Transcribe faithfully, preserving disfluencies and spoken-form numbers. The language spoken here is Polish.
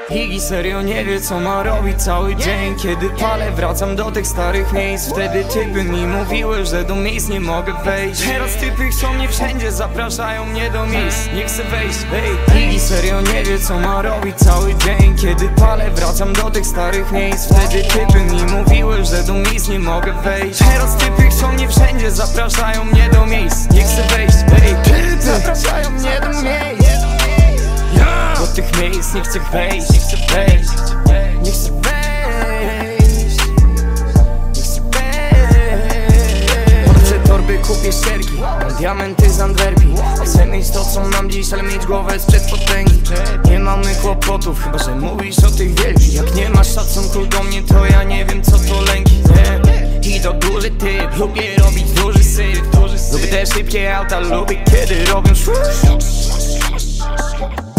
Iggy serio nie wie co ma robić cały dzień. Kiedy palę wracam do tych starych miejsc. Wtedy typy mi mówiły, że do miejsc nie mogę wejść. Teraz typy chcą mnie wszędzie, zapraszają mnie do miejsc. Nie chcę wejść, ej. Iggy serio nie wie co ma robić cały dzień. Kiedy palę wracam do tych starych miejsc. Wtedy typy mi mówiły, że do miejsc nie mogę wejść. Teraz typy chcą mnie wszędzie, zapraszają mnie do miejsc. Nie chcę wejść, ej. Zapraszają mnie do miejsc. Do tych miejsc nie chcę wejść, nie chcę wejść, nie chcę wejść, nie chcę wejść. Porce, torby, kupię ścierki, mam diamenty z Antwerpii. Chcę mieć to co mam dziś, ale mieć głowę sprzed potęgi. Nie mamy kłopotów, chyba że mówisz o tych wielkich. Jak nie masz szacunku do mnie, to ja nie wiem co to lęki, nie? I to duży typ, lubię robić duży syf. Lubię te szybkie auta, lubię kiedy robią szło.